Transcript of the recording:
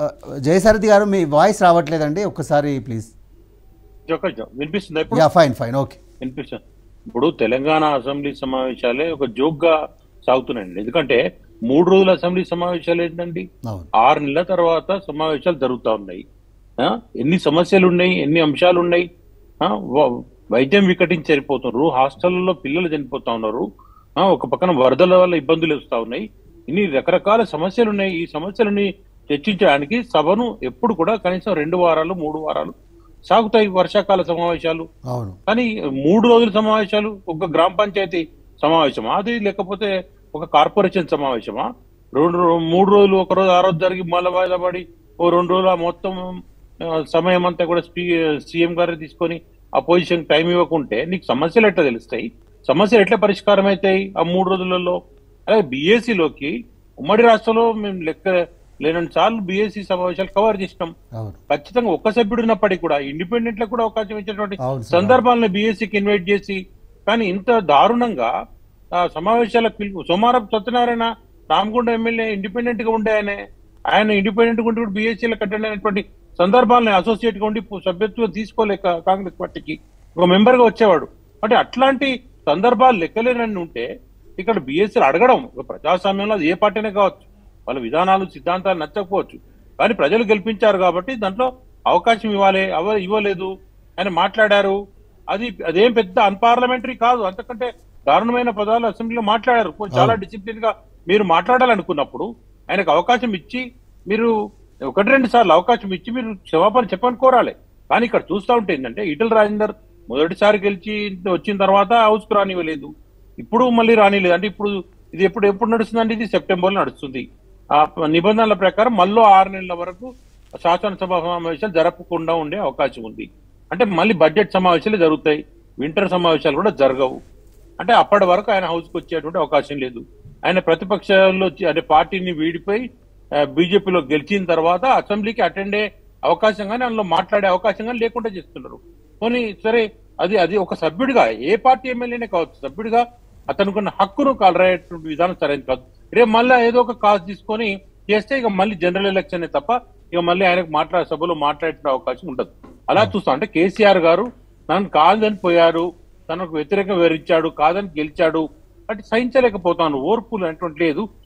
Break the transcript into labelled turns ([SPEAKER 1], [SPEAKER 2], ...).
[SPEAKER 1] జయసారథి గారు మీ వాయిస్ రావట్లేదండి, ఒక్కసారి ప్లీజ్.
[SPEAKER 2] వినిపిస్తుందా ఇప్పుడు?
[SPEAKER 1] Yeah, fine fine, okay.
[SPEAKER 2] వినిపిస్తుంది. ఇప్పుడు తెలంగాణ అసెంబ్లీ సమావేశాలే ఒక జోక్ గా సాగుతున్నాయండి. ఎందుకంటే 3 రోజుల అసెంబ్లీ సమావేశాలు ఏంటండి, 6 నెలల తర్వాత సమావేశాలు జరుగుతా ఉన్నాయి. ఎన్ని సమస్యలు ఉన్నాయి, ఎన్ని అంశాలు ఉన్నాయి. వైద్యం వికటించి చనిపోతున్నారు, హాస్టల్లో పిల్లలు చనిపోతా ఉన్నారు, ఒక పక్కన వరదల వల్ల ఇబ్బందులు వస్తా ఉన్నాయి. ఇన్ని రకరకాల సమస్యలు ఉన్నాయి. ఈ సమస్యలని చర్చించడానికి సభను ఎప్పుడు కూడా కనీసం 2 వారాలు 3 వారాలు సాగుతాయి వర్షాకాల సమావేశాలు. కానీ 3 రోజుల సమావేశాలు, ఒక గ్రామ పంచాయతీ సమావేశమా అది, లేకపోతే ఒక కార్పొరేషన్ సమావేశమా? 3 రోజులు, ఒక రోజు ఆ రోజు జరిగి మళ్ళీ వాయిదా పడి ఓ 2 రోజులు మొత్తం సమయం అంతా కూడా సీఎం గారు తీసుకొని అపోజిషన్ టైం ఇవ్వకుంటే నీకు సమస్యలు ఎట్లా తెలుస్తాయి, సమస్యలు ఎట్లా పరిష్కారం అవుతాయి ఆ 3 రోజులలో? అలాగే బీఏసీలోకి ఉమ్మడి రాష్ట్రంలో మేము లెక్క లేనంత సార్లు బీఏసీ సమావేశాలు కవర్ చేసినాం. ఖచ్చితంగా ఒక్క సభ్యుడు ఉన్నప్పటికీ కూడా ఇండిపెండెంట్ లకు కూడా అవకాశం ఇచ్చినటువంటి సందర్భాలను బీఏసీకి ఇన్వైట్ చేసి, కానీ ఇంత దారుణంగా సమావేశాలకు పిలుపు. సోమారపు సత్యనారాయణ రామగుండ ఎమ్మెల్యే ఇండిపెండెంట్ గా ఉండే ఆయన ఇండిపెండెంట్ గా ఉంటే కూడా బీఏసీలకు అటెండ్ అయినటువంటి సందర్భాలను అసోసియేట్ గా ఉండి సభ్యత్వం తీసుకోలేక కాంగ్రెస్ పార్టీకి ఒక మెంబర్ గా వచ్చేవాడు. అంటే అట్లాంటి సందర్భాలు లెక్కలేనని ఉంటే ఇక్కడ బీఎస్సీలు అడగడం, ప్రజాస్వామ్యంలో అది ఏ పార్టీనే కావచ్చు, వాళ్ళ విధానాలు సిద్ధాంతాలు నచ్చకపోవచ్చు, కానీ ప్రజలు గెలిపించారు కాబట్టి దాంట్లో అవకాశం ఇవ్వలేదు ఆయన మాట్లాడారు. అదేం పెద్ద అన్పార్లమెంటరీ కాదు, అంతకంటే దారుణమైన పదాలు అసెంబ్లీలో మాట్లాడారు. చాలా డిసిప్లిన్ గా మీరు మాట్లాడాలనుకున్నప్పుడు ఆయనకు అవకాశం ఇచ్చి, మీరు 1-2 సార్లు అవకాశం ఇచ్చి మీరు క్షమాపణ చెప్పని కోరాలి. కానీ ఇక్కడ చూస్తూ ఉంటే ఏంటంటే ఈటెల రాజేందర్ మొదటిసారి గెలిచి వచ్చిన తర్వాత హౌస్ కు రానివ్వలేదు, ఇప్పుడు మళ్ళీ రానిలేదు. అంటే ఇప్పుడు ఇది ఎప్పుడు నడుస్తుందంటే ఇది సెప్టెంబర్ లో నడుస్తుంది. ఆ నిబంధనల ప్రకారం మళ్ళీ 6 నెలల వరకు శాసనసభ సమావేశాలు జరపకుండా ఉండే అవకాశం ఉంది. అంటే మళ్ళీ బడ్జెట్ సమావేశాలు జరుగుతాయి, వింటర్ సమావేశాలు కూడా జరగవు. అంటే అప్పటి వరకు ఆయన హౌస్ కు వచ్చేటువంటి అవకాశం లేదు. ఆయన ప్రతిపక్షంలో అంటే పార్టీని వీడిపోయి బీజేపీలో గెలిచిన తర్వాత అసెంబ్లీకి అటెండ్ అయ్యే అవకాశం కానీ అందులో మాట్లాడే అవకాశం కానీ లేకుండా చేస్తున్నారు. పోనీ సరే, అది ఒక సభ్యుడిగా ఏ పార్టీ ఎమ్మెల్యేనే కావచ్చు, సభ్యుడిగా అతనుకున్న హక్కును కాలరాయేటువంటి విధానం సరైనది కాదు. రేపు మళ్ళీ ఏదో ఒక కాజ్ తీసుకొని చేస్తే ఇక మళ్ళీ జనరల్ ఎలక్షన్ తప్ప ఇక మళ్ళీ ఆయనకు సభలో మాట్లాడే అవకాశం ఉండదు. అలా చూస్తాం. అంటే కేసీఆర్ గారు తనను కాదని పోయారు, తనకు వ్యతిరేకంగా వివరించాడు, కాదని గెలిచాడు, అంటే సహించలేకపోతాను, ఓర్పులు అటువంటి లేదు.